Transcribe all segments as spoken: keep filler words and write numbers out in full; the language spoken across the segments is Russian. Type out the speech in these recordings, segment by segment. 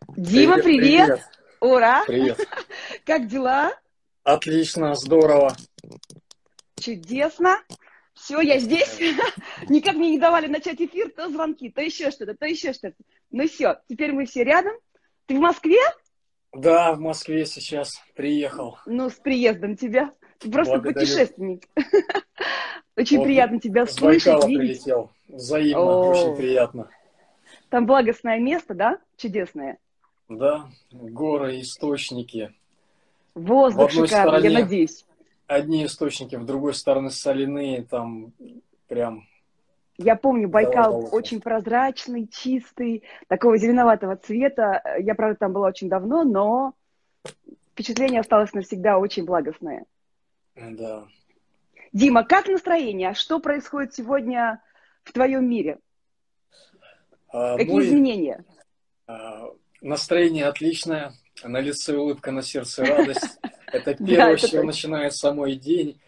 Дима, Привет, привет! привет, Ура! привет. Как дела? Отлично, здорово. Чудесно! Все, я здесь. Никак мне не давали начать эфир, то звонки, то еще что-то, то еще что-то. Ну все, теперь мы все рядом. Ты в Москве? Да, в Москве сейчас приехал. Ну, с приездом тебя. Ты просто Благодарю. путешественник. Очень Вот приятно тебя с слышать, Байкала видеть. прилетел. Взаимно, очень О, приятно. там благостное место, да? Чудесное. Да, горы, источники. В Воздух одной шикарный, я стороне надеюсь. одни источники, в другой стороне соляные, там прям Я помню, голова Байкал лопнет. очень прозрачный, чистый, такого зеленоватого цвета. Я, правда, там была очень давно, но впечатление осталось навсегда очень благостное. Да. Дима, как настроение? Что происходит сегодня в твоем мире? А, Какие мой изменения? а, настроение отличное, на лице улыбка, на сердце радость. Это Да, первое, с это чего точно. начинается мой день.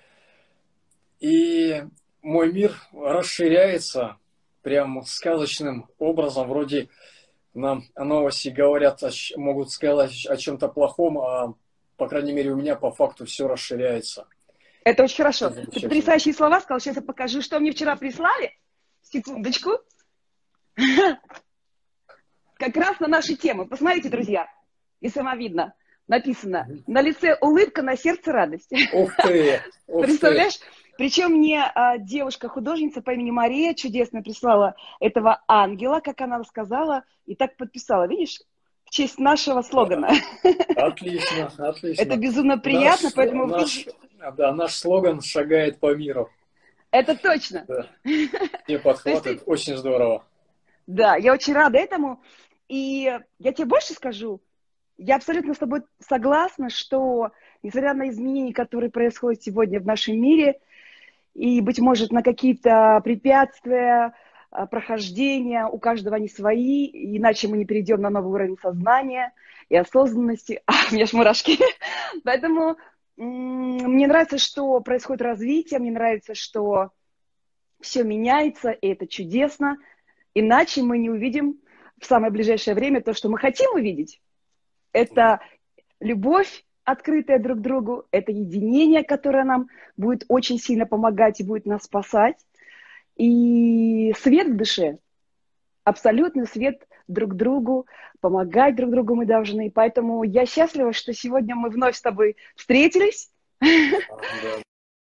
И мой мир расширяется прям сказочным образом. Вроде нам новости говорят, могут сказать о чем-то плохом, а по крайней мере у меня по факту все расширяется. Это очень Это хорошо. Ты замечательно. потрясающие слова сказал. Сейчас я покажу, что мне вчера прислали. Секундочку. Как раз на наши темы. Посмотрите, друзья. И сама видно. Написано: на лице улыбка, на сердце радость. Ух ты, ух ты. Представляешь? Причем мне а, девушка-художница по имени Мария чудесно прислала этого ангела, как она рассказала, и так подписала. Видишь? В честь нашего слогана. Да, отлично, Это отлично. безумно приятно, Наш, поэтому в наш, принципе, да, наш слоган шагает по миру. это точно. Да. Все То есть подхватывают. ты, Очень здорово. да, я очень рада этому. И я тебе больше скажу, я абсолютно с тобой согласна, что несмотря на изменения, которые происходят сегодня в нашем мире, и, быть может, на какие-то препятствия, а, прохождения, у каждого они свои, иначе мы не перейдем на новый уровень сознания и осознанности. А, у меня аж мурашки. Поэтому м, мне нравится, что происходит развитие, мне нравится, что все меняется, и это чудесно. Иначе мы не увидим в самое ближайшее время то, что мы хотим увидеть. Да. Это любовь, открытая друг к другу, это единение, которое нам будет очень сильно помогать и будет нас спасать. И свет в душе, абсолютный свет друг другу, помогать друг другу мы должны. Поэтому я счастлива, что сегодня мы вновь с тобой встретились. Да.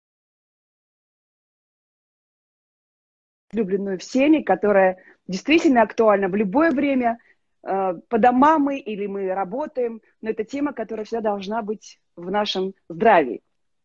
Любленную всеми, которая действительно актуальна в любое время. Э, По домам мы или мы работаем, но это тема, которая всегда должна быть в нашем здравии.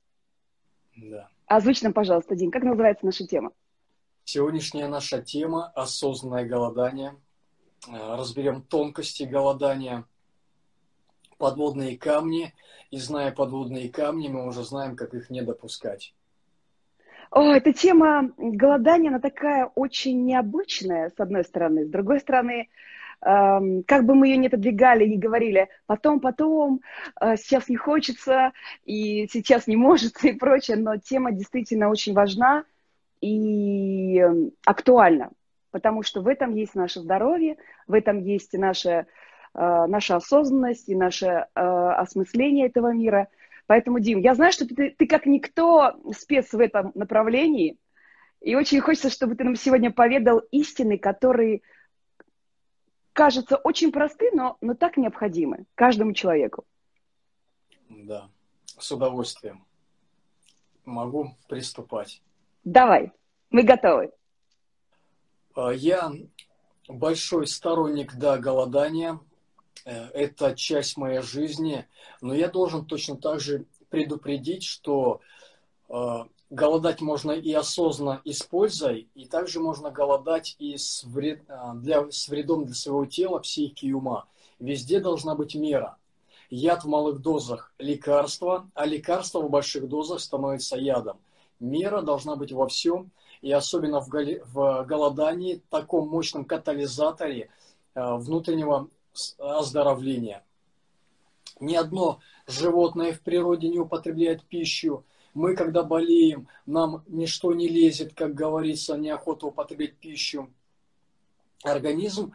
Да. Озвучь нам, пожалуйста, Дим, как называется наша тема? Сегодняшняя наша тема – осознанное голодание. Э, Разберем тонкости голодания, подводные камни. И зная подводные камни, мы уже знаем, как их не допускать. О, эта тема голодания, она такая очень необычная, с одной стороны. С другой стороны, эм, как бы мы ее ни отодвигали и говорили, потом, потом, э, сейчас не хочется, и сейчас не может, и прочее, но тема действительно очень важна и эм, актуальна, потому что в этом есть наше здоровье, в этом есть и наша, э, наша осознанность, и наше э, осмысление этого мира. Поэтому, Дим, я знаю, что ты, ты как никто спец в этом направлении, и очень хочется, чтобы ты нам сегодня поведал истины, которые, кажется, очень просты, но, но так необходимы каждому человеку. Да, с удовольствием. Могу приступать. Давай, мы готовы. Э, Я большой сторонник, да, голодания. Э, Это часть моей жизни. Но я должен точно так же предупредить, что э, голодать можно и осознанно, и с пользой, и также можно голодать и с, вред, э, для, с вредом для своего тела, психики и ума. Везде должна быть мера. Яд в малых дозах – лекарство, а лекарство в больших дозах становится ядом. Мера должна быть во всем, и особенно в, голи, в голодании, таком мощном катализаторе э, внутреннего оздоровления. Ни одно животное в природе не употребляет пищу. Мы, когда болеем, нам ничто не лезет, как говорится, неохота употреблять пищу. Организм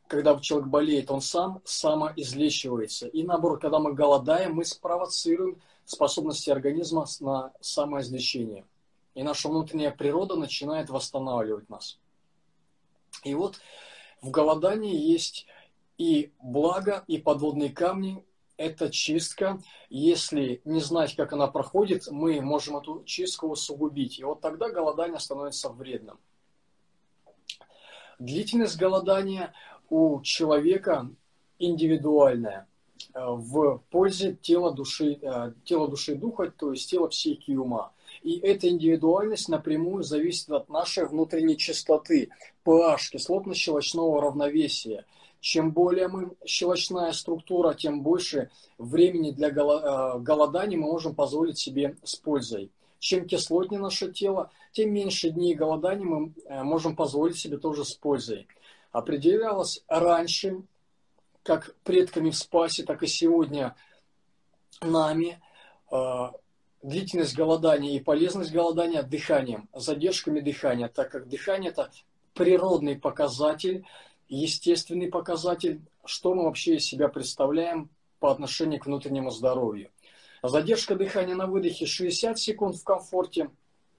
когда человек болеет, он сам самоизлечивается. И наоборот, когда мы голодаем, мы спровоцируем способности организма на самоизлечение. И наша внутренняя природа начинает восстанавливать нас. И вот в голодании есть и благо, и подводные камни. Это чистка. Если не знать, как она проходит, мы можем эту чистку усугубить. И вот тогда голодание становится вредным. Длительность голодания у человека индивидуальная в пользе тела, души, тела, души и духа, то есть тела, психики и ума. И эта индивидуальность напрямую зависит от нашей внутренней чистоты, pH, кислотно-щелочного равновесия. Чем более мы щелочная структура, тем больше времени для голодания мы можем позволить себе с пользой. Чем кислотнее наше тело, тем меньше дней голодания мы можем позволить себе тоже с пользой. Определялось раньше, как предками в Спасе, так и сегодня нами, длительность голодания и полезность голодания дыханием, задержками дыхания, так как дыхание – это природный показатель, естественный показатель, что мы вообще из себя представляем по отношению к внутреннему здоровью. Задержка дыхания на выдохе шестьдесят секунд в комфорте.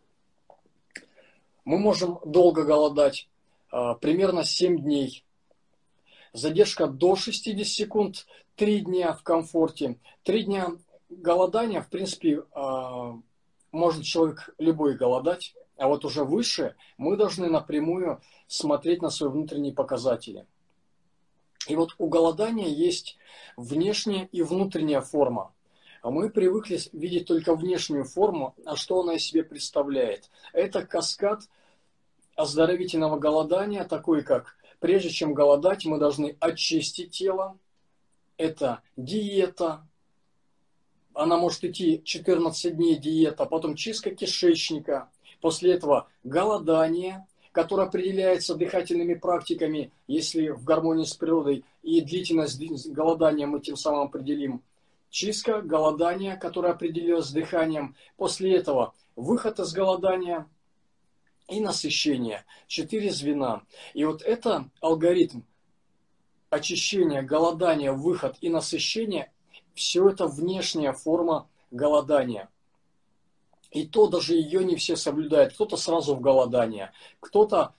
Мы можем долго голодать, примерно семь дней. Задержка до шестидесяти секунд, три дня в комфорте. три дня голодания, в принципе, может человек любой голодать, а вот уже выше мы должны напрямую смотреть на свои внутренние показатели. И вот у голодания есть внешняя и внутренняя форма. Мы привыкли видеть только внешнюю форму, а что она из себя представляет? Это каскад оздоровительного голодания, такой как прежде чем голодать, мы должны очистить тело. Это диета. Она может идти четырнадцать дней диета, потом чистка кишечника. После этого голодание, которое определяется дыхательными практиками, если в гармонии с природой, и длительность голодания мы тем самым определим. Чистка, голодание, которое определилось с дыханием. После этого выход из голодания и насыщение. Четыре звена. И вот это алгоритм очищения, голодания, выход и насыщение, все это внешняя форма голодания. И то даже ее не все соблюдают. Кто-то сразу в голодание, кто-то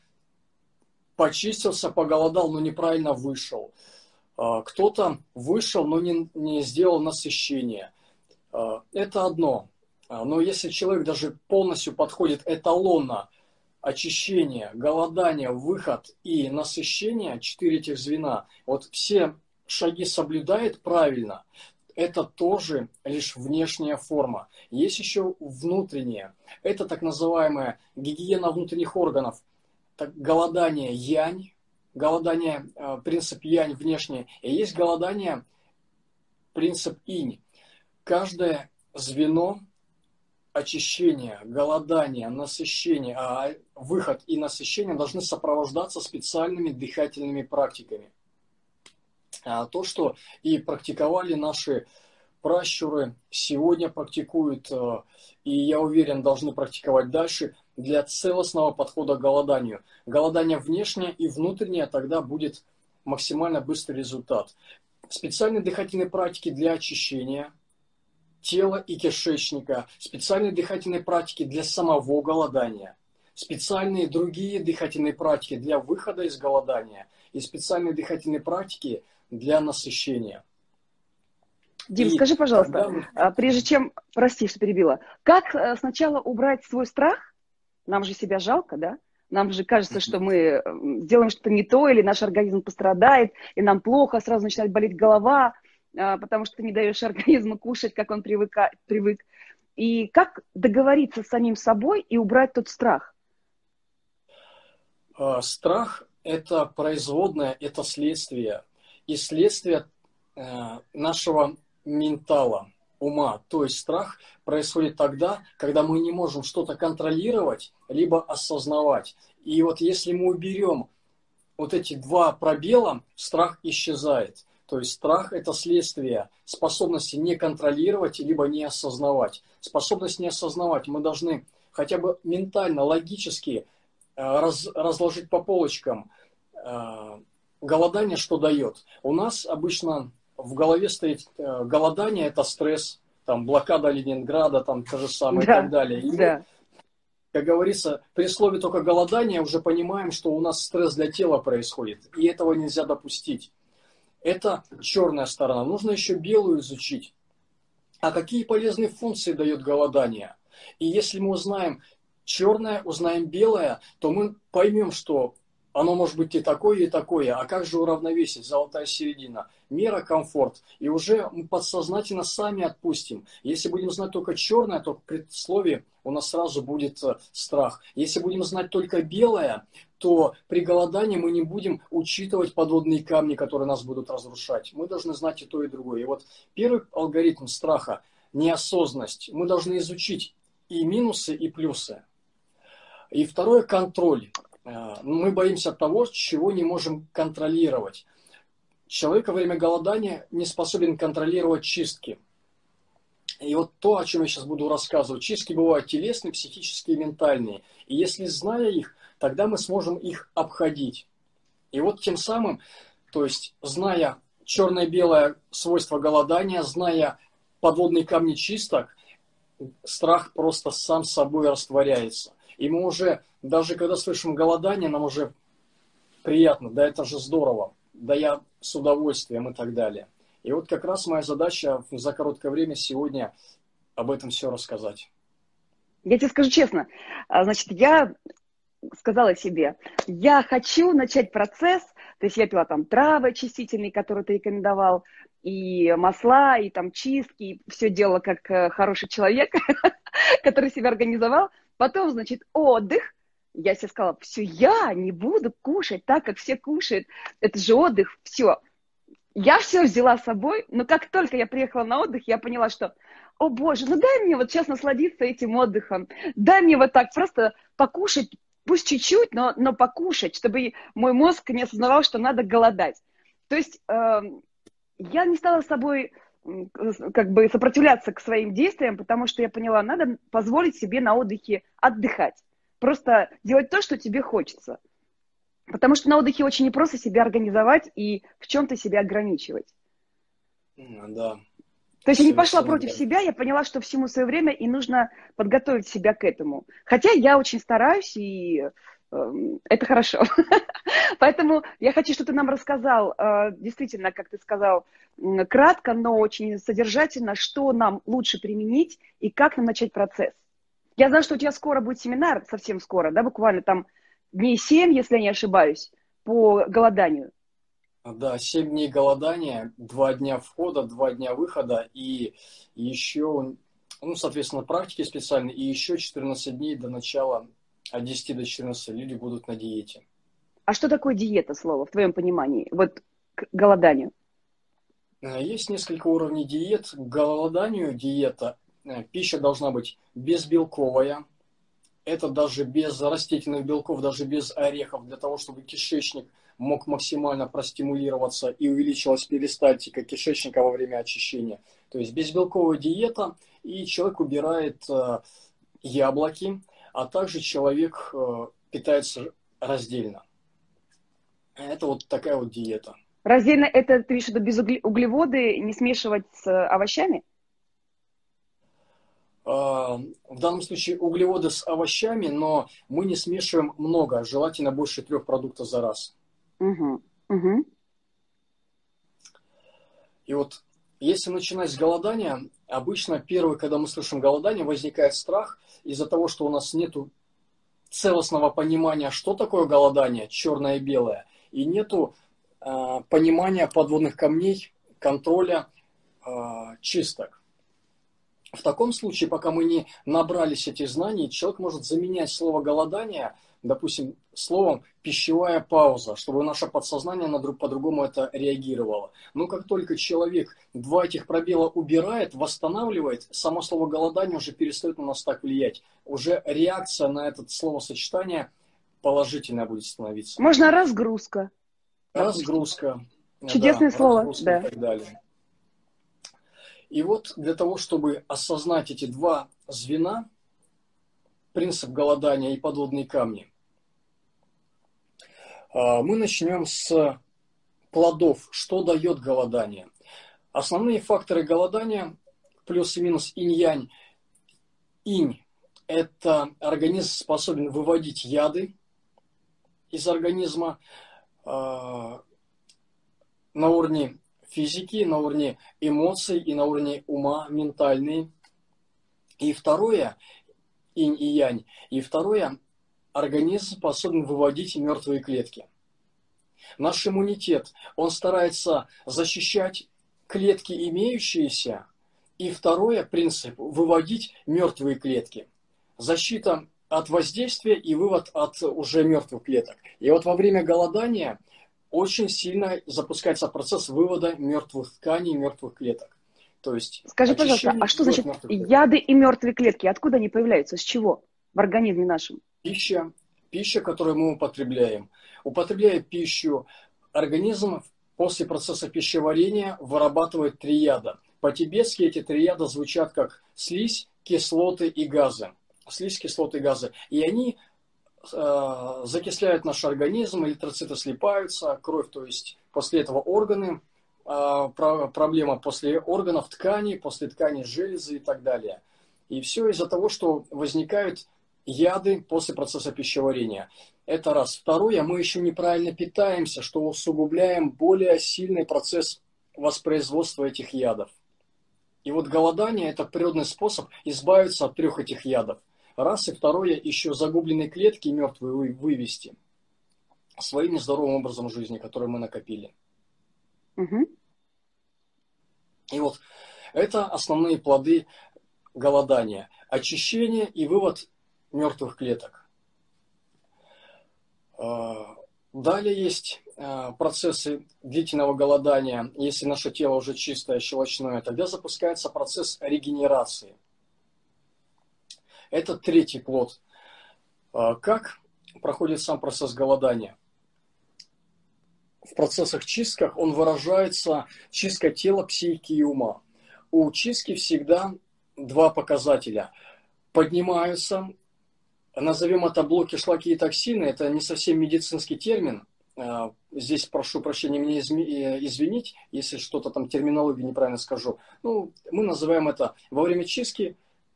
почистился, поголодал, но неправильно вышел. Кто-то вышел, но не, не сделал насыщение. Это одно. Но если человек даже полностью подходит эталонно, очищение, голодание, выход и насыщение, четыре этих звена, вот все шаги соблюдает правильно, это тоже лишь внешняя форма. Есть еще внутренняя. Это так называемая гигиена внутренних органов. Так, голодание янь, голодание, принцип янь внешнее, и есть голодание, принцип инь. Каждое звено очищения, голодания, насыщения, а выход и насыщение должны сопровождаться специальными дыхательными практиками. А то, что и практиковали наши пращуры, сегодня практикуют, и я уверен, должны практиковать дальше, для целостного подхода к голоданию. Голодание внешнее и внутреннее, тогда будет максимально быстрый результат. Специальные дыхательные практики для очищения тела и кишечника, специальные дыхательные практики для самого голодания, специальные другие дыхательные практики для выхода из голодания и специальные дыхательные практики для насыщения. Дим, и скажи, пожалуйста, тогда... прежде чем, прости, что перебила, как сначала убрать свой страх? Нам же себя жалко, да? Нам же кажется, что мы делаем что-то не то, или наш организм пострадает, и нам плохо, сразу начинает болеть голова, потому что ты не даешь организму кушать, как он привыка, привык. И как договориться с самим собой и убрать тот страх? Страх – это производное, это следствие. И следствие нашего ментала, ума. То есть страх происходит тогда, когда мы не можем что-то контролировать, либо осознавать. И вот если мы уберем вот эти два пробела, страх исчезает. То есть страх – это следствие способности не контролировать, либо не осознавать. Способность не осознавать мы должны хотя бы ментально, логически раз, разложить по полочкам. голодание что дает? У нас обычно в голове стоит э, голодание – это стресс, там, блокада Ленинграда, там, то же самое и так Да, далее. И мы, да. как говорится, при слове только голодание уже понимаем, что у нас стресс для тела происходит, и этого нельзя допустить. Это черная сторона. Нужно еще белую изучить. А какие полезные функции дает голодание? И если мы узнаем черное, узнаем белое, то мы поймем, что оно может быть и такое, и такое. А как же уравновесить? Золотая середина. Мера, комфорт. И уже мы подсознательно сами отпустим. Если будем знать только черное, то в предсловии у нас сразу будет страх. Если будем знать только белое, то при голодании мы не будем учитывать подводные камни, которые нас будут разрушать. Мы должны знать и то, и другое. И вот первый алгоритм страха – неосознанность. Мы должны изучить и минусы, и плюсы. И второе – контроль. Мы боимся того, чего не можем контролировать. Человек во время голодания не способен контролировать чистки. И вот то, о чем я сейчас буду рассказывать. Чистки бывают телесные, психические, ментальные. И если зная их, тогда мы сможем их обходить. И вот тем самым, то есть зная черно-белое свойство голодания, зная подводные камни чисток, страх просто сам собой растворяется. И мы уже, даже когда слышим голодание, нам уже приятно, да это же здорово, да я с удовольствием и так далее. И вот как раз моя задача за короткое время сегодня об этом все рассказать. Я тебе скажу честно, значит, я сказала себе, я хочу начать процесс, то есть я пила там травы очистительные, которые ты рекомендовал, и масла, и там чистки, и все делала как хороший человек, который себя организовал. Потом, значит, отдых. Я себе сказала, все, я не буду кушать так, как все кушают. Это же отдых, все. Я все взяла с собой, но как только я приехала на отдых, я поняла, что, о боже, ну дай мне вот сейчас насладиться этим отдыхом. Дай мне вот так просто покушать, пусть чуть-чуть, но, но покушать, чтобы мой мозг не осознавал, что надо голодать. То есть э, я не стала с собой как бы сопротивляться к своим действиям, потому что я поняла, надо позволить себе на отдыхе отдыхать. Просто делать то, что тебе хочется. Потому что на отдыхе очень непросто себя организовать и в чем-то себя ограничивать. Да. То есть я не пошла против себя, я поняла, что всему свое время, и нужно подготовить себя к этому. Хотя я очень стараюсь, и э, это хорошо. Поэтому я хочу, чтобы ты нам рассказал, э, действительно, как ты сказал, э, кратко, но очень содержательно, что нам лучше применить и как нам начать процесс. Я знаю, что у тебя скоро будет семинар, совсем скоро, да, буквально там дней семь, если я не ошибаюсь, по голоданию. Да, семь дней голодания, два дня входа, два дня выхода, и еще, ну, соответственно, практики специальные, и еще четырнадцать дней до начала, от десяти до четырнадцати люди будут на диете. А что такое диета, слово, в твоем понимании, вот к голоданию? Есть несколько уровней диет. К голоданию диета, пища должна быть безбелковая, это даже без растительных белков, даже без орехов, для того, чтобы кишечник мог максимально простимулироваться и увеличилась перистальтика кишечника во время очищения. То есть безбелковая диета, и человек убирает э, яблоки, а также человек э, питается раздельно. Это вот такая вот диета. Раздельно это, ты имеешь в виду, без угле- углеводы, не смешивать с овощами? В данном случае углеводы с овощами, но мы не смешиваем много, желательно больше трех продуктов за раз. Угу, угу. И вот если начинать с голодания, обычно первое, когда мы слышим голодание, возникает страх из-за того, что у нас нет целостного понимания, что такое голодание, черное и белое, и нету э, понимания подводных камней, контроля э, чисток. В таком случае, пока мы не набрались этих знаний, человек может заменять слово голодание, допустим, словом пищевая пауза, чтобы наше подсознание на друг, по-другому это реагировало. Но как только человек два этих пробела убирает, восстанавливает, само слово голодание уже перестает на нас так влиять. Уже реакция на это словосочетание положительная будет становиться. Можно разгрузка. Разгрузка. Чудесное Да, слово, разгрузка да. И так далее. И вот для того, чтобы осознать эти два звена, принцип голодания и подводные камни, мы начнем с плодов, что дает голодание. Основные факторы голодания, плюс и минус инь-янь. Инь – это организм способен выводить яды из организма э, на уровне физики, на уровне эмоций и на уровне ума, ментальные. И второе – инь и янь. И второе – организм способен выводить мертвые клетки. Наш иммунитет, он старается защищать клетки имеющиеся. И второе, принцип – выводить мертвые клетки. Защита от воздействия и вывод от уже мертвых клеток. И вот во время голодания очень сильно запускается процесс вывода мертвых тканей, мертвых клеток. То есть Скажи, пожалуйста, а что значит яды и мертвые клетки? Откуда они появляются? С чего в организме нашем? Пища, пища, которую мы употребляем. Употребляя пищу, организм после процесса пищеварения вырабатывает три яда. По-тибетски эти три яда звучат как слизь, кислоты и газы. Слизь, кислоты и газы. И они э, закисляют наш организм, эритроциты слипаются, кровь, то есть после этого органы, э, про, проблема после органов тканей, после тканей железы и так далее. И все из-за того, что возникают яды после процесса пищеварения. Это раз. Второе, мы еще неправильно питаемся, что усугубляем более сильный процесс воспроизводства этих ядов. И вот голодание – это природный способ избавиться от трех этих ядов. Раз. И второе, еще загубленные клетки мертвые вывести своим нездоровым образом жизни, который мы накопили. Угу. И вот это основные плоды голодания. Очищение и вывод мертвых клеток. Далее есть процессы длительного голодания. Если наше тело уже чистое, щелочное, тогда запускается процесс регенерации. Это третий плод. Как проходит сам процесс голодания? В процессах чистках он выражается чистка тела, психики и ума. У чистки всегда два показателя. Поднимаются, назовем это блоки, шлаки и токсины, это не совсем медицинский термин. Здесь прошу прощения меня извинить, если что-то там терминологию неправильно скажу. Ну, мы называем это во время чистки.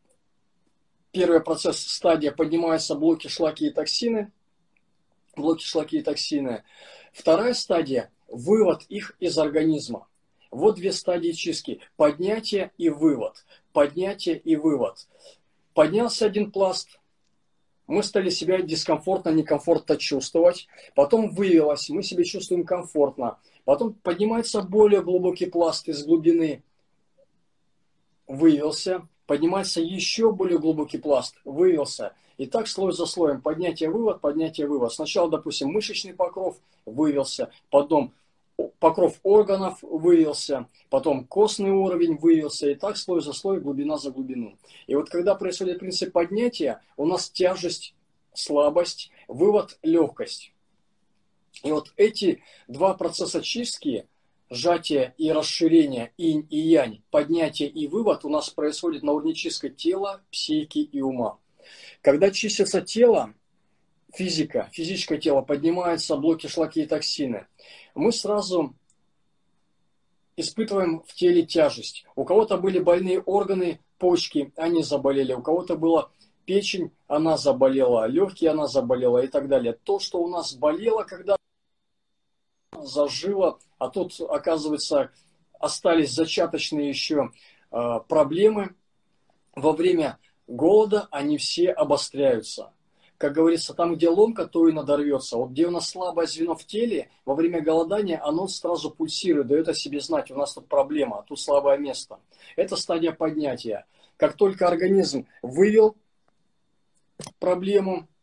Первый процесс, стадия, поднимаются блоки, шлаки и токсины. Блоки, шлаки и токсины. Вторая стадия, вывод их из организма. Вот две стадии чистки. Поднятие и вывод. Поднятие и вывод. Поднялся один пласт. Мы стали себя дискомфортно, некомфортно чувствовать. Потом вывелось, мы себя чувствуем комфортно. Потом поднимается более глубокий пласт из глубины. Вывелся. Поднимается еще более глубокий пласт. Вывелся. И так слой за слоем. Поднятие-вывод, поднятие-вывод. Сначала, допустим, мышечный покров вывелся. Потом покров органов вывелся. Потом костный уровень вывелся. И так слой за слой, глубина за глубину. И вот когда происходит принцип поднятия, у нас тяжесть, слабость, вывод, легкость. И вот эти два процесса чистки, сжатие и расширение, инь и янь, поднятие и вывод у нас происходит на уровне чистки тела, психики и ума. Когда чистится тело, физика, физическое тело, поднимаются блоки, шлаки и токсины, мы сразу испытываем в теле тяжесть. У кого-то были больные органы, почки, они заболели. У кого-то была печень, она заболела, легкие, она заболела и так далее. То, что у нас болело, когда зажило, а тут, оказывается, остались зачаточные еще э, проблемы. Во время голода они все обостряются. Как говорится, там, где ломка, то и надорвется. Вот где у нас слабое звено в теле, во время голодания оно сразу пульсирует, дает о себе знать, у нас тут проблема, тут слабое место. Это стадия поднятия. Как только организм вывел проблему,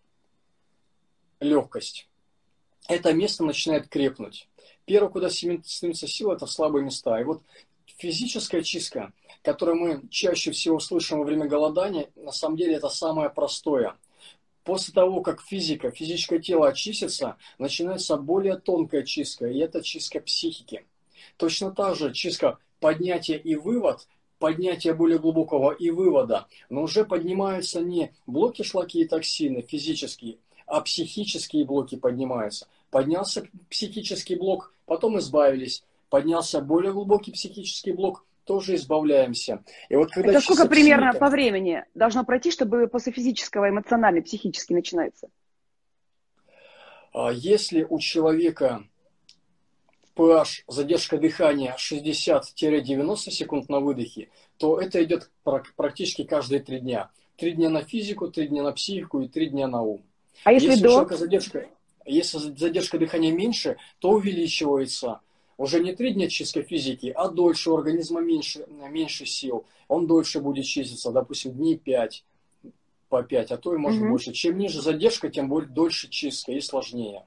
легкость, это место начинает крепнуть. Первое, куда стремится сила, это в слабые места. И вот физическая чистка, которую мы чаще всего слышим во время голодания, на самом деле это самое простое. После того, как физика, физическое тело очистится, начинается более тонкая чистка, и это чистка психики. Точно так же чистка поднятия и вывод, поднятие более глубокого и вывода, но уже поднимаются не блоки, шлаки и токсины физические, а психические блоки поднимаются. Поднялся психический блок, потом избавились. Поднялся более глубокий психический блок, тоже избавляемся. И вот когда Это сколько примерно психика, по времени должно пройти, чтобы после физического, эмоциональный, психический начинается? если у человека pH, задержка дыхания шестьдесят-девяносто секунд на выдохе, то это идет практически каждые три дня. Три дня на физику, три дня на психику и три дня на ум. А если, если до? у человека задержка, если задержка дыхания меньше, то увеличивается. Уже не три дня чисткой физики, а дольше, у организма меньше, меньше сил. Он дольше будет чиститься, допустим, дней пять, по пять, а то и может Угу. больше. Чем ниже задержка, тем будет дольше чистка и сложнее.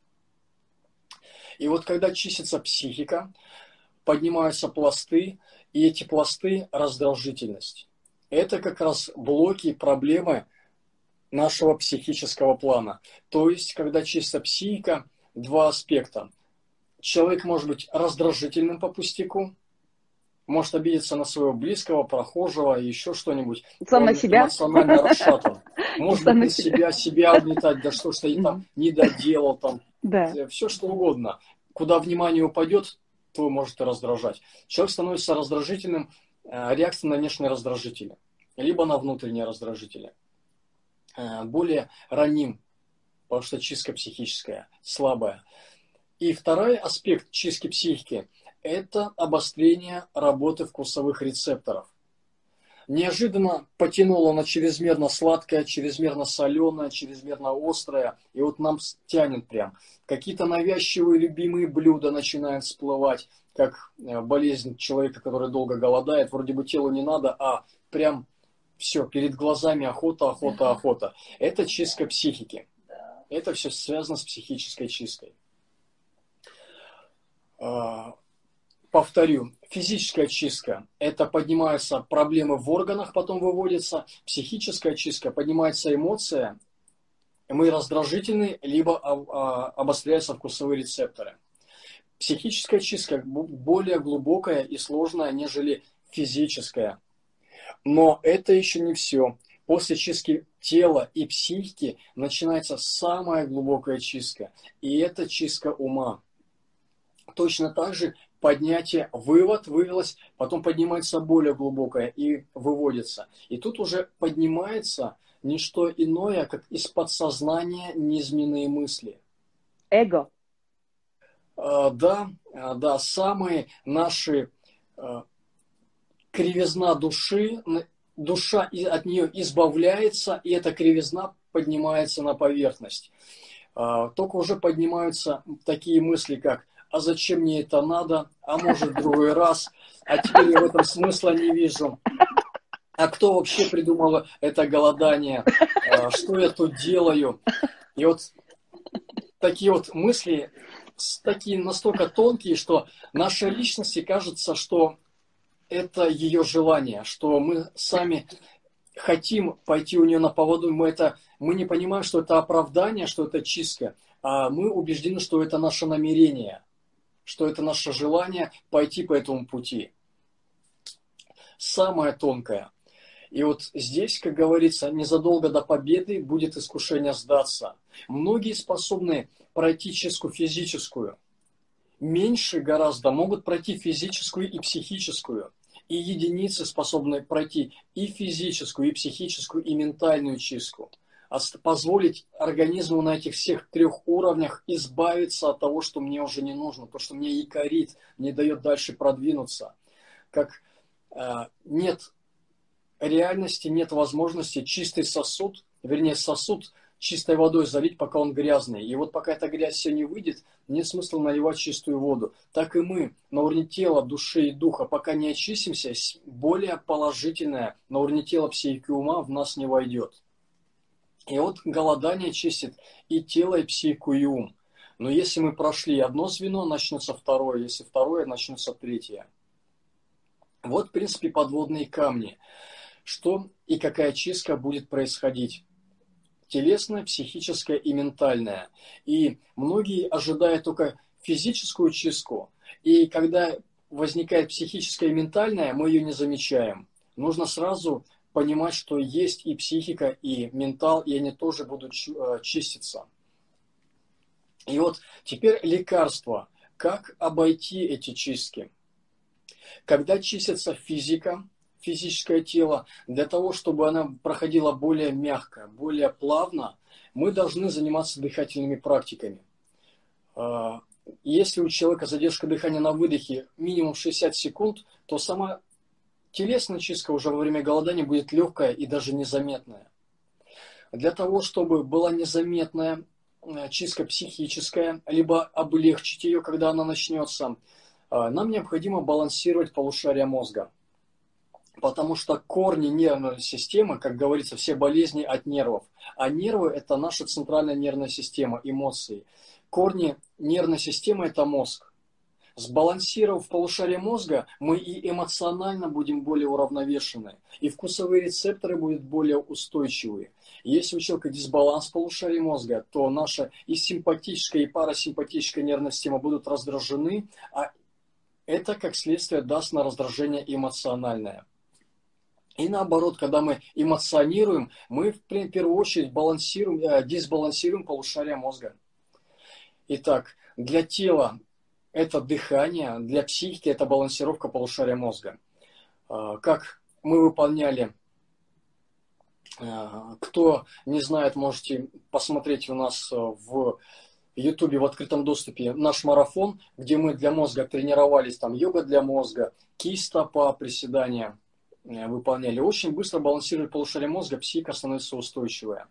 И вот когда чистится психика, поднимаются пласты, и эти пласты – раздражительность. Это как раз блоки и проблемы нашего психического плана. То есть, когда чистится психика, два аспекта. Человек может быть раздражительным по пустяку, может обидеться на своего близкого, прохожего, еще что-нибудь. Сам Он на себя? эмоционально расшатан. Может Сам быть, на на себя, себя угнетать, да что ж ты там не доделал, там, Да. все что угодно. Куда внимание упадет, то может и раздражать. Человек становится раздражительным, реакция на внешние раздражители, либо на внутренние раздражители. Более раним, потому что чистка психическая, слабая. И второй аспект чистки психики – это обострение работы вкусовых рецепторов. Неожиданно потянуло на чрезмерно сладкое, чрезмерно соленое, чрезмерно острое. И вот нам тянет прям. Какие-то навязчивые любимые блюда начинают всплывать, как болезнь человека, который долго голодает. Вроде бы телу не надо, а прям все, перед глазами охота, охота, охота. Это чистка психики. Это все связано с психической чисткой. Повторю, физическая чистка – это поднимаются проблемы в органах, потом выводятся. Психическая чистка – поднимается эмоция, мы раздражительны, либо обостряются вкусовые рецепторы. Психическая чистка более глубокая и сложная, нежели физическая. Но это еще не все. После чистки тела и психики начинается самая глубокая чистка. И это чистка ума. Точно так же поднятие, вывод, вывелось, потом поднимается более глубокое и выводится. И тут уже поднимается не что иное, как из подсознания низменные мысли. Эго. А, да, да, самые наши а, кривизна души, душа от нее избавляется, и эта кривизна поднимается на поверхность. А, только уже поднимаются такие мысли, как а зачем мне это надо, а может в другой раз, а теперь я в этом смысла не вижу. А кто вообще придумал это голодание, что я тут делаю? И вот такие вот мысли, такие настолько тонкие, что нашей личности кажется, что это ее желание, что мы сами хотим пойти у нее на поводу, мы, это, мы не понимаем, что это оправдание, что это чистка, а мы убеждены, что это наше намерение, что это наше желание пойти по этому пути. Самое тонкое. И вот здесь, как говорится, незадолго до победы будет искушение сдаться. Многие способны пройти чистку физическую. Меньше гораздо могут пройти физическую и психическую. И единицы способны пройти и физическую, и психическую, и ментальную чистку. Позволить организму на этих всех трех уровнях избавиться от того, что мне уже не нужно, то, что мне якорит, не дает дальше продвинуться. Как э, нет реальности, нет возможности чистый сосуд, вернее сосуд чистой водой залить, пока он грязный. И вот пока эта грязь все не выйдет, нет смысла наливать чистую воду. Так и мы на уровне тела, души и духа, пока не очистимся, более положительное на уровне тела, психики и ума в нас не войдет. И вот голодание чистит и тело, и психику, и ум. Но если мы прошли одно звено, начнется второе. Если второе, начнется третье. Вот, в принципе, подводные камни. Что и какая чистка будет происходить. Телесная, психическая и ментальная. И многие ожидают только физическую чистку. И когда возникает психическая и ментальная, мы ее не замечаем. Нужно сразу понимать, что есть и психика, и ментал, и они тоже будут чиститься. И вот теперь лекарства. Как обойти эти чистки? Когда чистится физика, физическое тело, для того, чтобы она проходила более мягко, более плавно, мы должны заниматься дыхательными практиками. Если у человека задержка дыхания на выдохе минимум шестьдесят секунд, то сама телесная чистка уже во время голодания будет легкая и даже незаметная. Для того, чтобы была незаметная чистка психическая, либо облегчить ее, когда она начнется, нам необходимо балансировать полушария мозга. Потому что корни нервной системы, как говорится, все болезни от нервов. А нервы – это наша центральная нервная система, эмоции. Корни нервной системы – это мозг. Сбалансировав полушарие мозга, мы и эмоционально будем более уравновешены, и вкусовые рецепторы будут более устойчивые. Если у человека дисбаланс полушария мозга, то наша и симпатическая, и парасимпатическая нервная система будут раздражены, а это, как следствие, даст на раздражение эмоциональное. И наоборот, когда мы эмоционируем, мы в первую очередь балансируем, э, дисбалансируем полушария мозга. Итак, для тела это дыхание, для психики это балансировка полушария мозга. Э, как мы выполняли, э, кто не знает, можете посмотреть у нас в Ютубе в открытом доступе наш марафон, где мы для мозга тренировались, там йога для мозга, кисть стопа, приседания выполняли. Очень быстро балансирует полушарие мозга, психика становится устойчивая.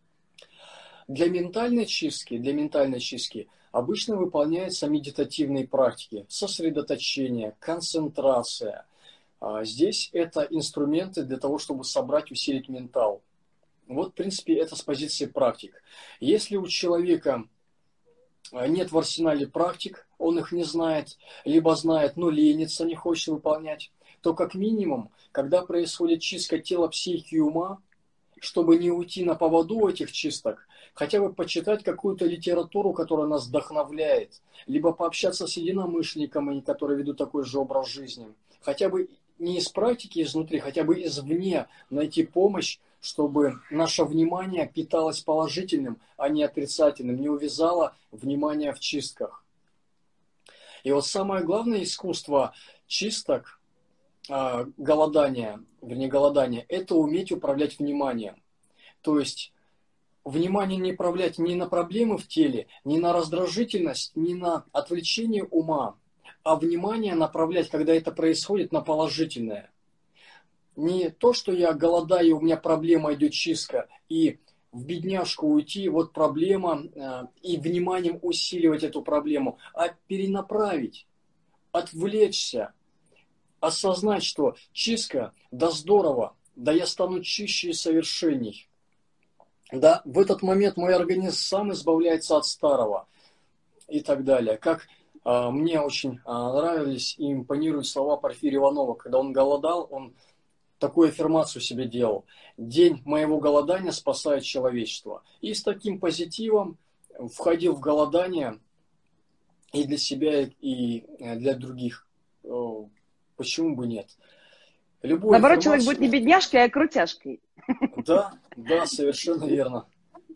Для ментальной чистки, для ментальной чистки обычно выполняются медитативные практики, сосредоточение, концентрация. Здесь это инструменты для того, чтобы собрать, усилить ментал. Вот, в принципе, это с позиции практик. Если у человека нет в арсенале практик, он их не знает, либо знает, но ленится, не хочет выполнять, то как минимум, когда происходит чистка тела, психики и ума, чтобы не уйти на поводу у этих чисток, хотя бы почитать какую-то литературу, которая нас вдохновляет, либо пообщаться с единомышленниками, которые ведут такой же образ жизни, хотя бы не из практики изнутри, хотя бы извне найти помощь, чтобы наше внимание питалось положительным, а не отрицательным, не увязало внимание в чистках. И вот самое главное искусство чисток, голодания, вернее голодания, это уметь управлять вниманием. То есть внимание не направлять ни на проблемы в теле, ни на раздражительность, ни на отвлечение ума, а внимание направлять, когда это происходит, на положительное. Не то, что я голодаю, у меня проблема, идет чистка, и в бедняжку уйти, вот проблема, и вниманием усиливать эту проблему, а перенаправить, отвлечься, осознать, что чистка, да здорово, да я стану чище и совершенней. Да, в этот момент мой организм сам избавляется от старого и так далее. Как а, мне очень а, нравились и импонируют слова Порфирия Иванова, когда он голодал, он такую аффирмацию себе делал. День моего голодания спасает человечество. И с таким позитивом входил в голодание и для себя, и для других. Почему бы нет? Любую Наоборот, информацию... человек будет не бедняжкой, а крутяшкой. Да, да, совершенно верно.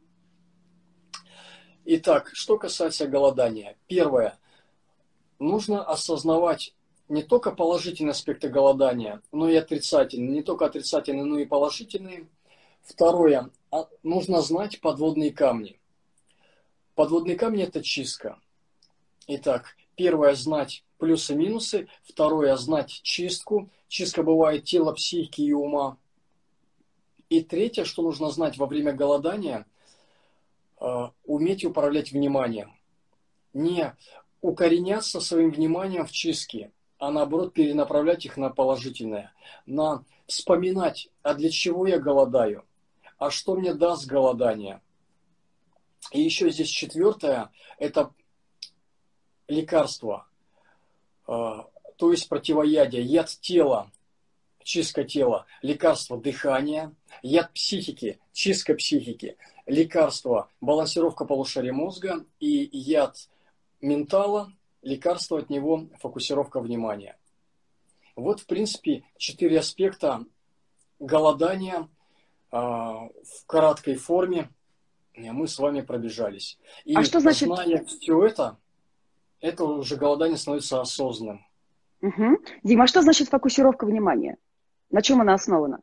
Итак, что касается голодания. Первое. Нужно осознавать не только положительные аспекты голодания, но и отрицательные. Не только отрицательные, но и положительные. Второе. Нужно знать подводные камни. Подводные камни – это чистка. Итак, первое – знать плюсы и минусы. Второе – знать чистку. Чистка бывает тела, психики и ума. И третье, что нужно знать во время голодания – уметь управлять вниманием. Не укореняться своим вниманием в чистке, а наоборот перенаправлять их на положительное. На вспоминать, а для чего я голодаю, а что мне даст голодание. И еще здесь четвертое – это лекарство, то есть противоядие, яд тела, чистка тела, лекарство дыхания, яд психики, чистка психики, лекарство, балансировка полушария мозга и яд ментала, лекарство от него, фокусировка внимания. Вот, в принципе, четыре аспекта голодания э, в краткой форме. мы с вами пробежались. А И что значит... зная все это, это уже голодание становится осознанным. Угу. Дима, а что значит фокусировка внимания? На чем она основана?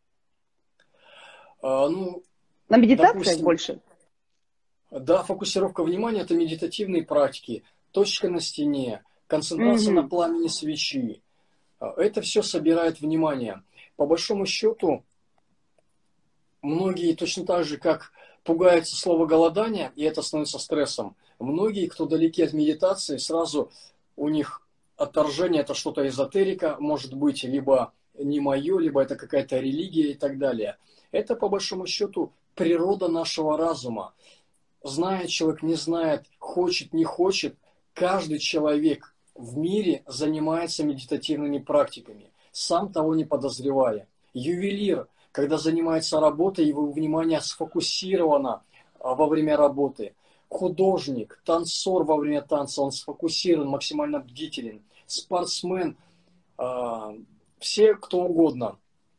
А, ну, На медитациях допустим, больше? да, фокусировка внимания – это медитативные практики, точка на стене, концентрация на Угу. пламени свечи. Это все собирает внимание. По большому счету, многие точно так же, как пугаются слова голодание, и это становится стрессом, многие, кто далеки от медитации, сразу у них отторжение – это что-то эзотерика, может быть, либо не мое, либо это какая-то религия и так далее. Это, по большому счету, природа нашего разума. Знает человек, не знает, хочет, не хочет, каждый человек в мире занимается медитативными практиками, сам того не подозревая. Ювелир, когда занимается работой, его внимание сфокусировано во время работы. Художник, танцор во время танца, он сфокусирован, максимально бдителен. Спортсмен, все кто угодно.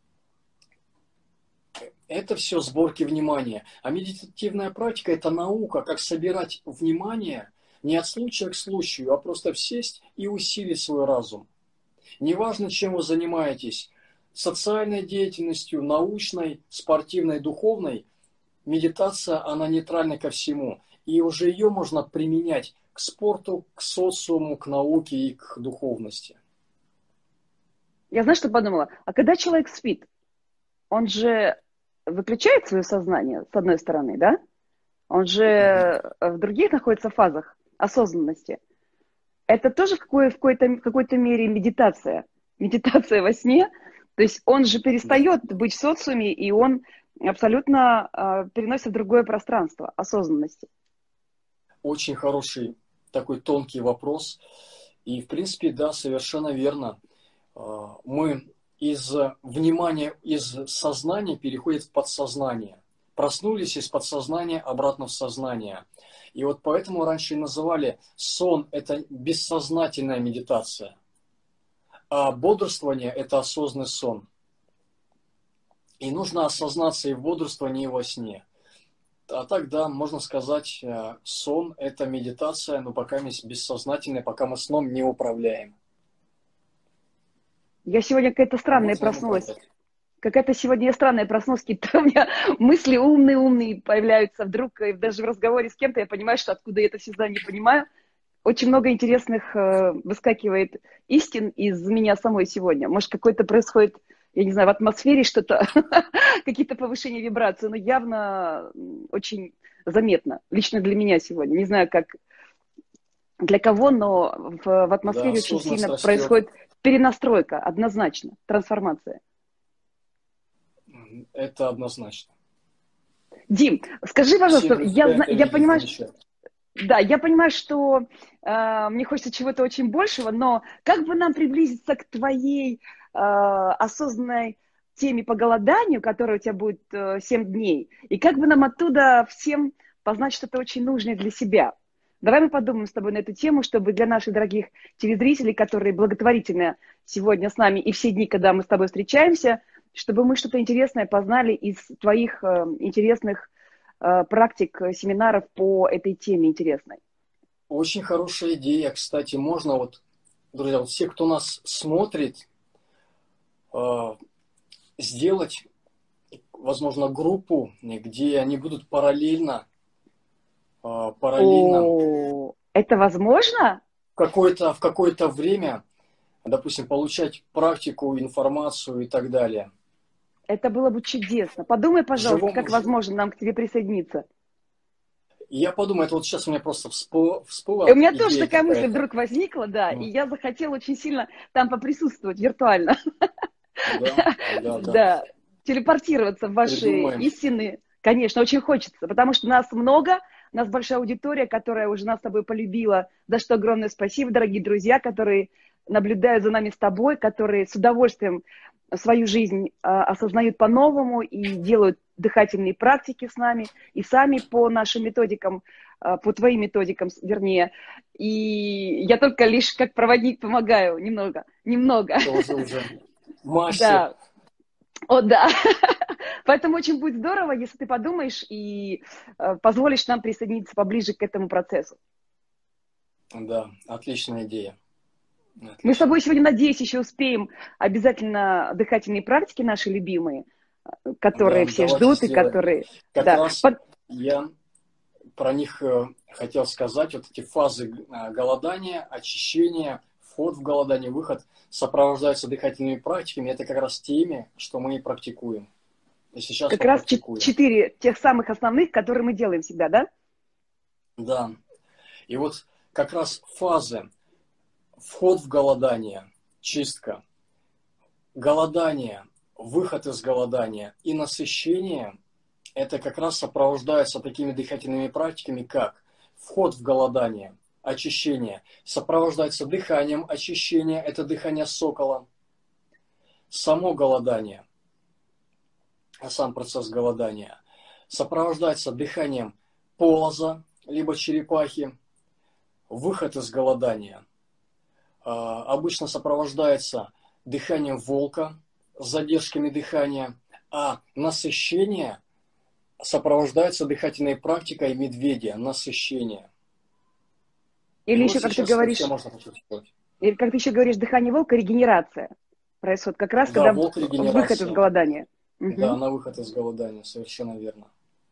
Это все сборки внимания. А медитативная практика – это наука, как собирать внимание не от случая к случаю, а просто сесть и усилить свой разум. Неважно, чем вы занимаетесь – социальной деятельностью, научной, спортивной, духовной – медитация, она нейтральна ко всему. И уже ее можно применять к спорту, к социуму, к науке и к духовности. Я знаю, что подумала. А когда человек спит, он же выключает свое сознание, с одной стороны, да? Он же в других находится фазах осознанности. Это тоже в какой- в какой-то, в какой-то мере медитация. Медитация во сне. То есть он же перестает быть в социуме, и он абсолютно э, переносит в другое пространство осознанности. Очень хороший такой тонкий вопрос. И, в принципе, да, совершенно верно. Мы из внимания, из сознания переходит в подсознание. Проснулись из подсознания обратно в сознание. И вот поэтому раньше и называли сон – это бессознательная медитация, а бодрствование – это осознанный сон. И нужно осознаться и в бодрствовании, и во сне. А так, да, можно сказать, сон – это медитация, но пока мы бессознательная, пока мы сном не управляем. Я сегодня какая-то странная проснулась. Какая-то сегодня я странная проснулась, какие-то у меня мысли умные-умные появляются вдруг, и даже в разговоре с кем-то я понимаю, что откуда я это всегда не понимаю. Очень много интересных э, выскакивает истин из меня самой сегодня. Может, какой-то происходит, я не знаю, в атмосфере что-то, какие-то повышения вибраций, но явно очень заметно. Лично для меня сегодня. Не знаю, как для кого, но в, в атмосфере да, очень сильно растет. Происходит перенастройка, однозначно, трансформация. Это однозначно. Дим, скажи, пожалуйста, я, я понимаю, да, я понимаю, что э, мне хочется чего-то очень большего, но как бы нам приблизиться к твоей э, осознанной теме по голоданию, которая у тебя будет э, семь дней, и как бы нам оттуда всем познать что-то очень нужное для себя? Давай мы подумаем с тобой на эту тему, чтобы для наших дорогих телезрителей, которые благотворительно сегодня с нами и все дни, когда мы с тобой встречаемся, чтобы мы что-то интересное познали из твоих э, интересных э, практик, семинаров по этой теме интересной. Очень хорошая идея. Кстати, можно вот, друзья, вот все, кто нас смотрит, э, сделать, возможно, группу, где они будут параллельно, э, параллельно. О, это возможно? В какое-то, в какое-то время, допустим, получать практику, информацию и так далее. Это было бы чудесно. Подумай, пожалуйста, Живом, как возможно нам к тебе присоединиться. Я подумаю, это вот сейчас у меня просто всплыла. И у меня тоже такая мысль вдруг возникла, да, ну. И я захотела очень сильно там поприсутствовать виртуально. Да, да, да. Да, телепортироваться в ваши Придумаем. истины, конечно, очень хочется, потому что нас много, у нас большая аудитория, которая уже нас с тобой полюбила, за что огромное спасибо, дорогие друзья, которые наблюдают за нами с тобой, которые с удовольствием свою жизнь а, осознают по-новому и делают дыхательные практики с нами, и сами по нашим методикам, а, по твоим методикам, вернее. И я только лишь как проводник помогаю немного, немного. Тоже уже мастер. Да. О, да. Поэтому очень будет здорово, если ты подумаешь и э, позволишь нам присоединиться поближе к этому процессу. Да, отличная идея. Мы с Отлично. тобой сегодня, надеюсь, еще успеем обязательно дыхательные практики наши любимые, Да, которые все давайте ждут и сделаем. которые... Как Да. раз я про них э, хотел сказать. Вот эти фазы э, голодания, очищения, вход в голодание, выход сопровождаются дыхательными практиками. Это как раз теми, что мы и практикуем. И сейчас Как мы раз практикуем. четыре тех самых основных, которые мы делаем всегда, да? Да. И вот как раз фазы: вход в голодание, чистка, голодание, выход из голодания и насыщение — это как раз сопровождается такими дыхательными практиками, как вход в голодание, очищение, сопровождается дыханием очищения, это дыхание сокола, само голодание, сам процесс голодания, сопровождается дыханием полоза, либо черепахи, выход из голодания обычно сопровождается дыханием волка с задержками дыхания, а насыщение сопровождается дыхательной практикой медведя, насыщение. Или И вот еще, как ты сейчас это все говоришь, можно почувствовать. или как ты еще говоришь, дыхание волка, регенерация происходит как раз, Да, когда волк, выход из регенерация. голодания. Да, Угу. на выход из голодания, совершенно верно.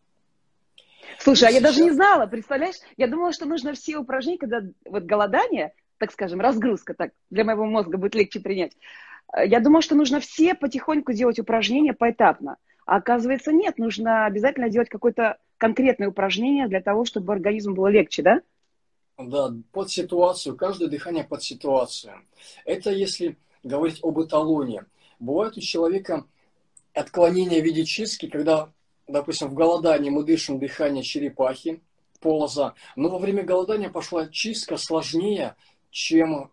Слушай, И а я даже не сейчас... знала, представляешь? Я думала, что нужно все упражнения, когда вот голодание, так скажем, разгрузка, так для моего мозга будет легче принять. Я думала, что нужно все потихоньку делать упражнения поэтапно. А оказывается, нет, нужно обязательно делать какое-то конкретное упражнение для того, чтобы организму было легче, да? Да, под ситуацию, каждое дыхание под ситуацию. Это если говорить об эталоне. Бывает у человека отклонение в виде чистки, когда, допустим, в голодании мы дышим дыхание черепахи, полоза, но во время голодания пошла чистка сложнее, чем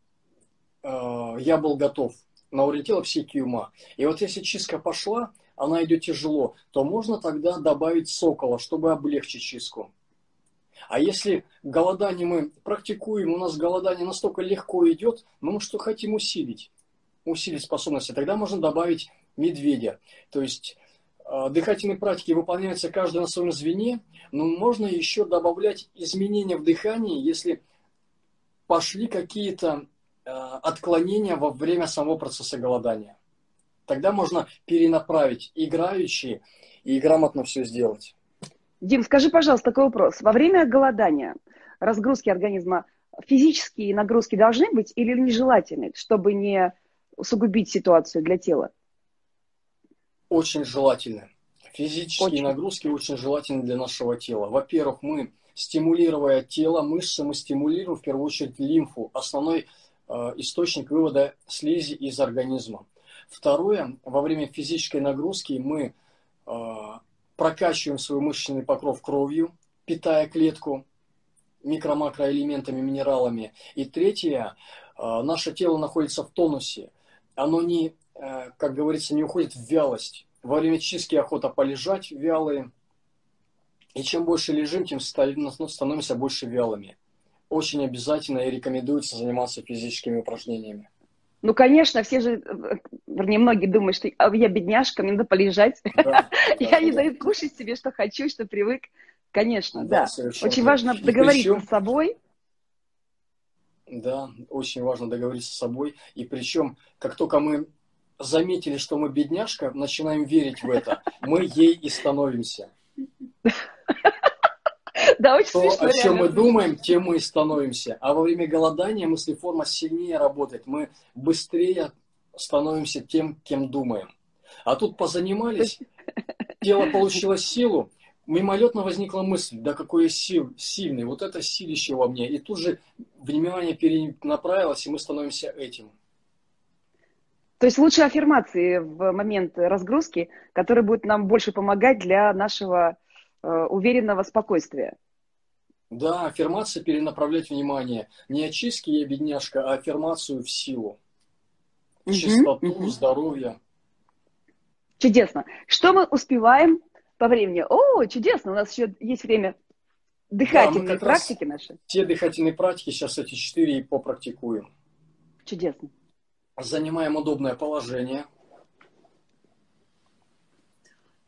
э, я был готов. Науритила психики ума. И вот если чистка пошла, она идет тяжело, то можно тогда добавить сокола, чтобы облегчить чистку. А если голодание мы практикуем, у нас голодание настолько легко идет, но мы что хотим усилить, усилить способности, тогда можно добавить медведя. То есть э, дыхательные практики выполняются каждый на своем звене, но можно еще добавлять изменения в дыхании, если пошли какие-то э, отклонения во время самого процесса голодания. Тогда можно перенаправить играючи и грамотно все сделать. Дим, скажи, пожалуйста, такой вопрос. Во время голодания, разгрузки организма, физические нагрузки должны быть или нежелательны, чтобы не усугубить ситуацию для тела? Очень желательно. Физические Очень. нагрузки очень желательны для нашего тела. Во-первых, мы, стимулируя тело, мышцы, мы стимулируем в первую очередь лимфу, основной э, источник вывода слизи из организма. Второе, во время физической нагрузки мы э, прокачиваем свой мышечный покров кровью, питая клетку микро-макроэлементами, минералами. И третье, э, наше тело находится в тонусе. Оно не, э, как говорится, не уходит в вялость. Во время чистки охота полежать вялые. И чем больше лежим, тем становимся больше вялыми. Очень обязательно и рекомендуется заниматься физическими упражнениями. Ну, конечно, все же, вернее, многие думают, что я бедняжка, мне надо полежать. Да, да, Я да, не да. даю кушать себе, что хочу, что привык. Конечно, Да, да. совершенно Очень верно. важно И договориться причем, с собой. да, очень важно договориться с собой. И причем, как только мы заметили, что мы бедняжка, начинаем верить в это, мы ей и становимся. Да, очень То, смешно, о чем реально мы смешно. думаем, тем мы и становимся. А во время голодания мыслеформа сильнее работает. Мы быстрее становимся тем, кем думаем. А тут позанимались, тело получило силу, мимолетно возникла мысль, да какой я сил, сильный, вот это силище во мне. И тут же внимание перенаправилось, и мы становимся этим. То есть лучшие аффирмации в момент разгрузки, которые будут нам больше помогать для нашего э, уверенного спокойствия. Да, аффирмация перенаправлять внимание. Не очистки я бедняжка, а аффирмацию в силу. Угу, Чистоту, угу. здоровье. Чудесно. Что мы успеваем по времени? О, чудесно, у нас еще есть время. Да, мы Дыхательные как раз практики наши. те дыхательные практики, сейчас эти четыре и попрактикуем. Чудесно. Занимаем удобное положение.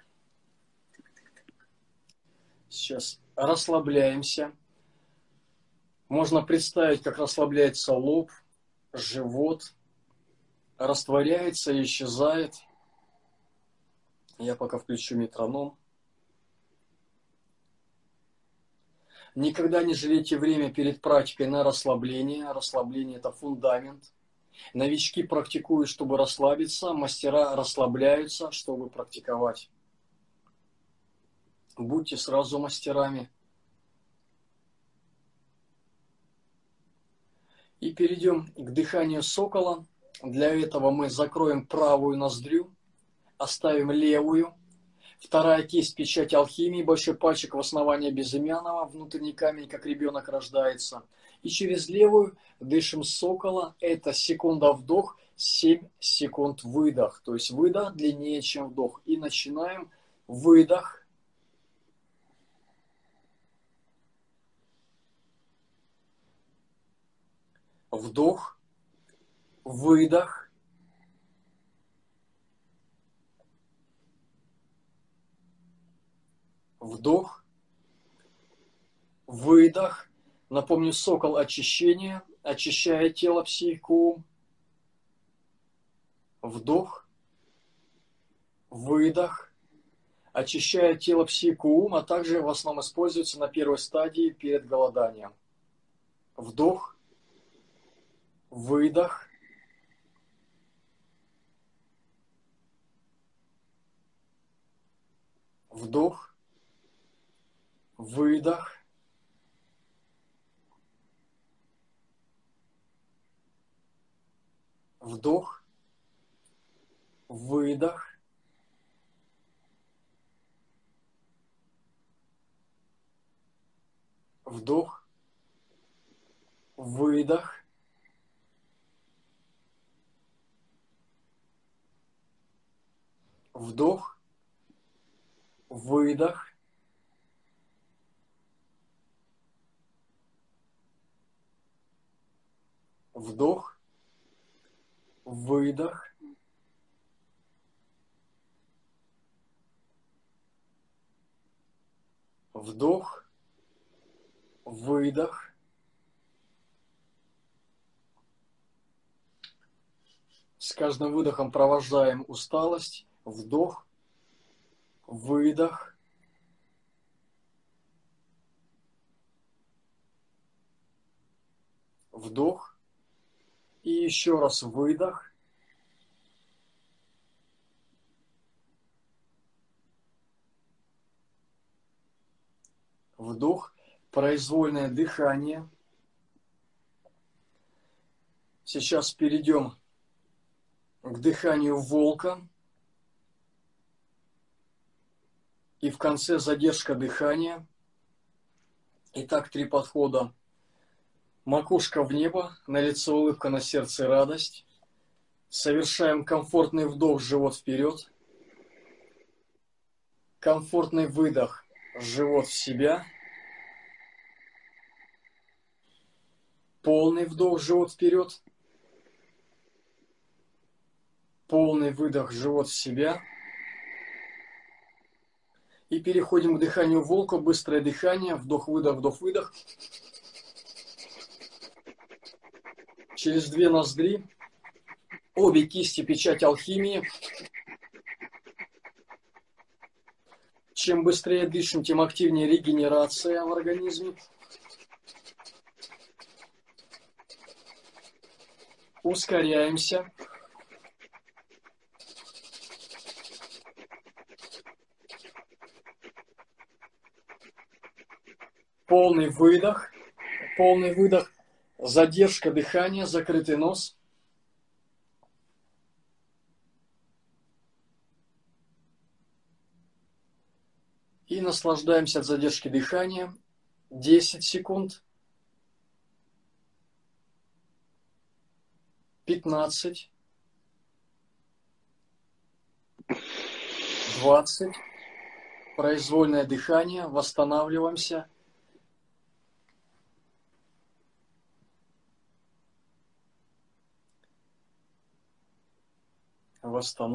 Сейчас расслабляемся. Можно представить, как расслабляется лоб, живот, растворяется и исчезает. Я пока включу метроном. Никогда не жалейте время перед практикой на расслабление. Расслабление – это фундамент. Новички практикуют, чтобы расслабиться, мастера расслабляются, чтобы практиковать. Будьте сразу мастерами. И перейдем к дыханию сокола. Для этого мы закроем правую ноздрю, оставим левую. Вторая кисть, печать алхимии, большой пальчик в основании безымянного, внутренний камень, как ребенок рождается. И через левую дышим сокола. Это секунда вдох, семь секунд выдох. То есть выдох длиннее, чем вдох. И начинаем выдох. Вдох, выдох. Вдох, выдох. Напомню, сокол очищения, очищая тело, психику, ум. Вдох, выдох, очищая тело, психику, ум, а также в основном используется на первой стадии перед голоданием. Вдох, выдох. Вдох, выдох. Вдох, выдох. Вдох, выдох. Вдох, выдох. Вдох, выдох. Вдох, выдох. С каждым выдохом провожаем усталость. Вдох, выдох. Вдох. И еще раз выдох. Вдох. Произвольное дыхание. Сейчас перейдем к дыханию волка. И в конце задержка дыхания. Итак, три подхода. Макушка в небо, на лице улыбка, на сердце радость. Совершаем комфортный вдох, живот вперед. Комфортный выдох, живот в себя. Полный вдох, живот вперед. Полный выдох, живот в себя. И переходим к дыханию волка. Быстрое дыхание. Вдох-выдох, вдох-выдох. Через две ноздри. Обе кисти, печать алхимии. Чем быстрее дышим, тем активнее регенерация в организме. Ускоряемся. Полный выдох. Полный выдох. Задержка дыхания, закрытый нос. И наслаждаемся от задержки дыхания. десять секунд. пятнадцать. двадцать. Произвольное дыхание. Восстанавливаемся.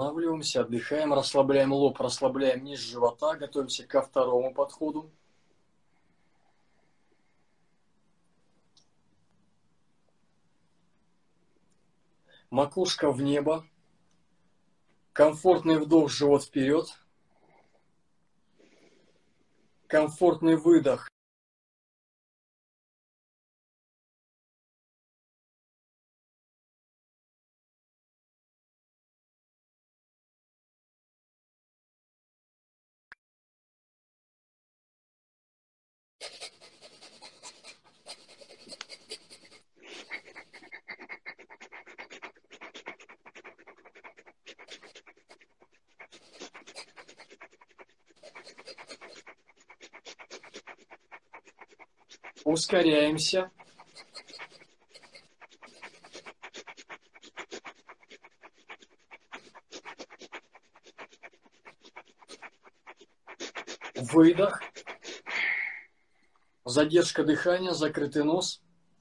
Восстанавливаемся, отдыхаем, расслабляем лоб, расслабляем низ живота, готовимся ко второму подходу. Макушка в небо. Комфортный вдох, живот вперед. Комфортный выдох. Ускоряемся. Выдох. Задержка дыхания, закрытый нос.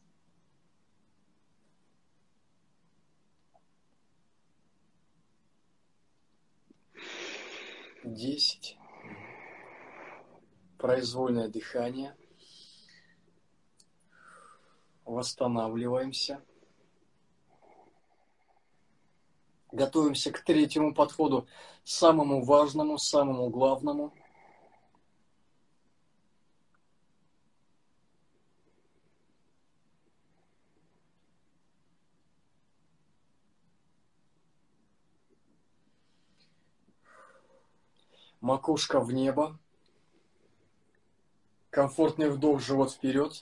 Десять. Произвольное дыхание. Восстанавливаемся. Готовимся к третьему подходу, самому важному, самому главному. Макушка в небо. Комфортный вдох, живот вперед.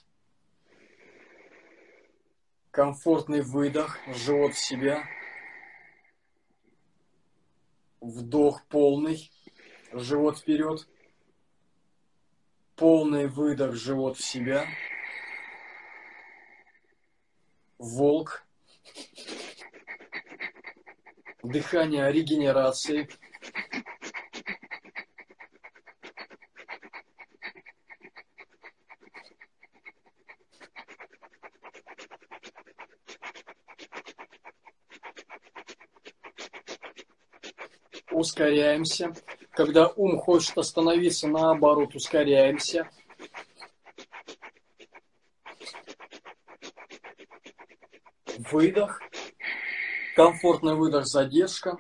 Комфортный выдох, живот в себя. Вдох полный, живот вперед. Полный выдох, живот в себя. Волк. Дыхание регенерации. Ускоряемся. Когда ум хочет остановиться, наоборот, ускоряемся. Выдох. Комфортный выдох, задержка.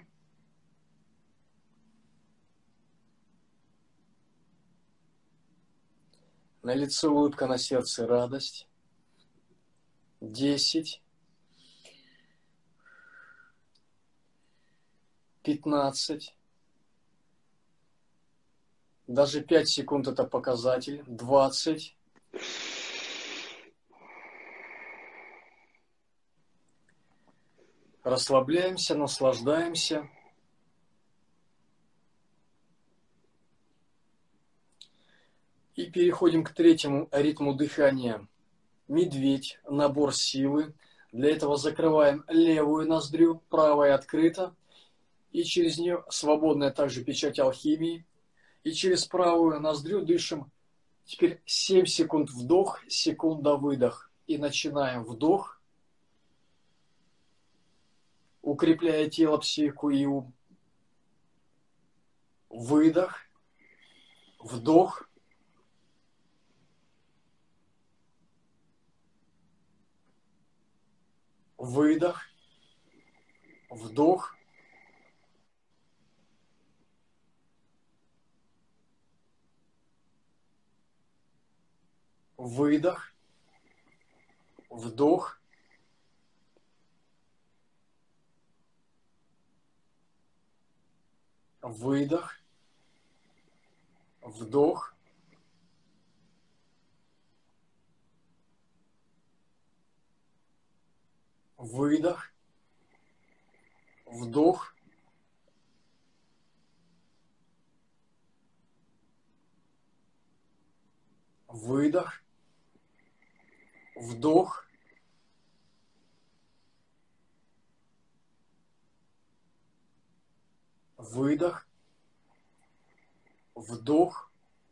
На лице улыбка, на сердце радость. Десять. Пятнадцать. Даже пять секунд это показатель. Двадцать. Расслабляемся, наслаждаемся. И переходим к третьему ритму дыхания. Медведь, набор силы. Для этого закрываем левую ноздрю, правая открыта. И через нее свободная также печать алхимии. И через правую ноздрю дышим. Теперь семь секунд вдох, секунда выдох. И начинаем вдох. Укрепляя тело, психику и ум. Выдох. Вдох. Выдох. Вдох. Выдох. Вдох. Выдох. Вдох. Выдох. Вдох. Выдох. Вдох. Выдох. Вдох.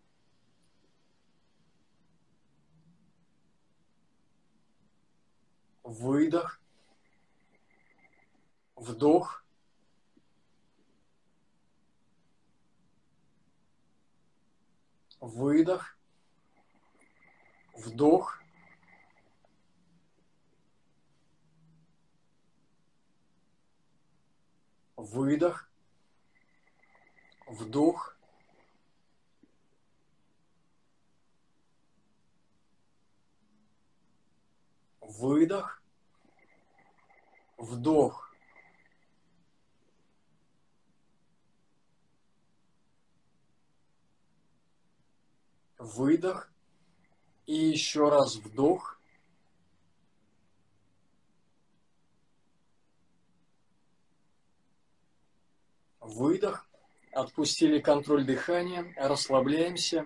Выдох. Вдох. Выдох. Вдох. выдох, вдох, выдох, вдох, выдох, и еще раз вдох, выдох, отпустили контроль дыхания, расслабляемся.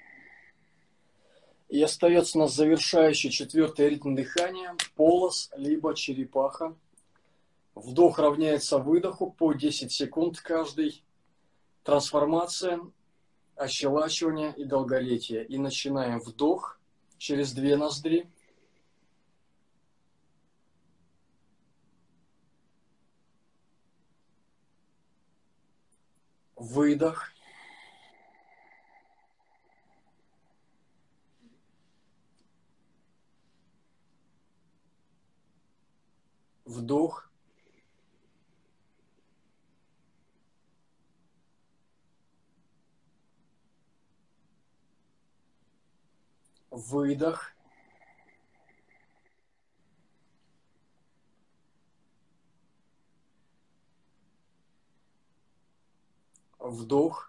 И остается у нас завершающий четвертый ритм дыхания, полос, либо черепаха. Вдох равняется выдоху по десять секунд каждый. Трансформация, ощелачивание и долголетие. И начинаем вдох через две ноздри. Выдох. Вдох. Выдох. Вдох.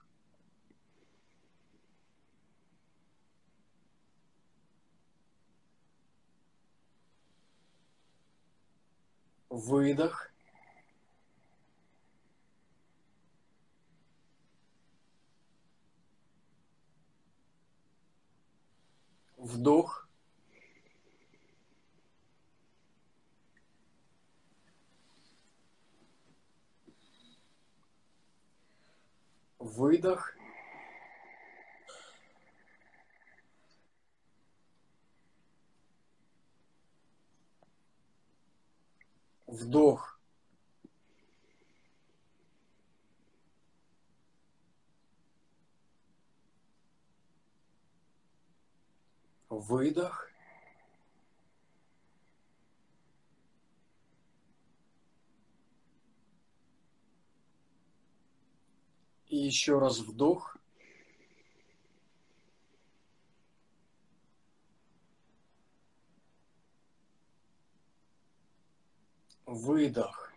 Выдох. Вдох. Выдох. Вдох. Выдох. И еще раз вдох. Выдох.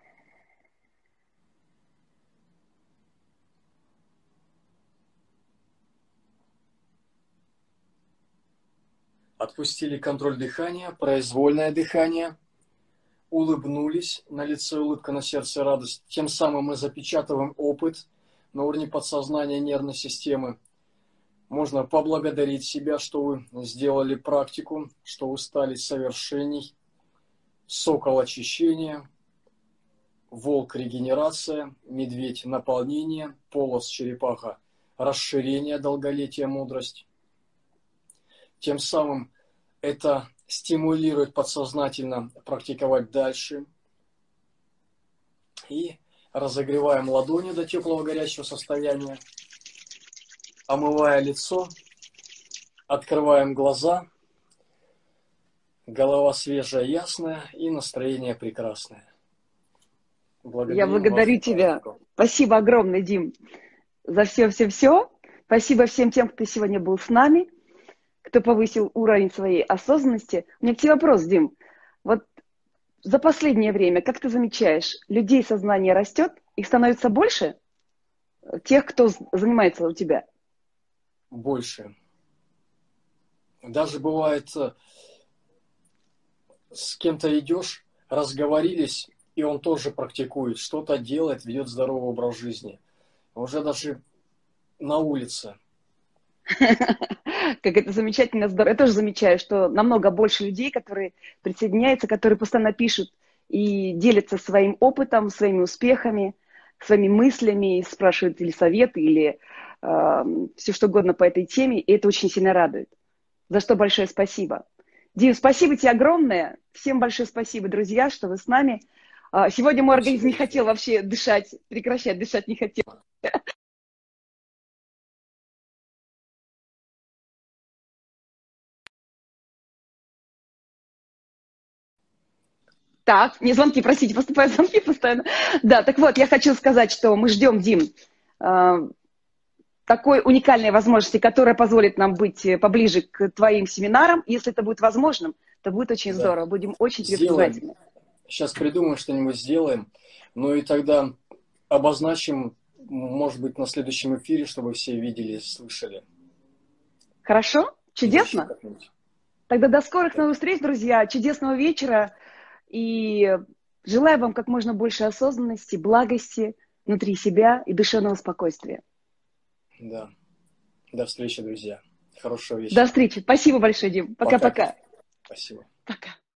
Отпустили контроль дыхания, произвольное дыхание. Улыбнулись, на лице улыбка, на сердце радость. Тем самым мы запечатываем опыт на уровне подсознания нервной системы. Можно поблагодарить себя, что вы сделали практику, что вы стали совершенней. Сокол очищения, волк регенерация, медведь наполнение, полос черепаха расширение, долголетие, мудрость. Тем самым это стимулирует подсознательно практиковать дальше. И разогреваем ладони до теплого горячего состояния, омывая лицо, открываем глаза, голова свежая, ясная и настроение прекрасное. Благодарим Я благодарю вас, тебя. Пожалуйста. Спасибо огромное, Дим, за все-все-все. Спасибо всем тем, кто сегодня был с нами, кто повысил уровень своей осознанности. У меня к тебе вопрос, Дим. Вот за последнее время, как ты замечаешь, людей сознание растет, их становится больше, тех, кто занимается у тебя? Больше. Даже бывает, с кем-то идешь, разговорились, и он тоже практикует, что-то делает, ведет здоровый образ жизни. Уже даже на улице. Как это замечательно, здорово. Я тоже замечаю, что намного больше людей, которые присоединяются, которые постоянно пишут и делятся своим опытом, своими успехами, своими мыслями, спрашивают или советы, или э, все что угодно по этой теме, и это очень сильно радует. За что большое спасибо. Дим, спасибо тебе огромное. Всем большое спасибо, друзья, что вы с нами. Сегодня мой организм не хотел вообще дышать, прекращать дышать не хотел. Так, не звонки, простите, поступают звонки постоянно. Да, так вот, я хочу сказать, что мы ждем, Дим, э, такой уникальной возможности, которая позволит нам быть поближе к твоим семинарам. Если это будет возможным, то будет очень Да. здорово. Будем очень тебе Сделаем. признательны. Сейчас придумаем что-нибудь, сделаем. Ну и тогда обозначим, может быть, на следующем эфире, чтобы все видели, слышали. Хорошо? Чудесно? Тогда до скорых новых встреч, друзья. Чудесного вечера. И желаю вам как можно больше осознанности, благости внутри себя и душевного спокойствия. Да. До встречи, друзья. Хорошего вечера. До встречи. Спасибо большое, Дим. Пока-пока. Спасибо. Пока.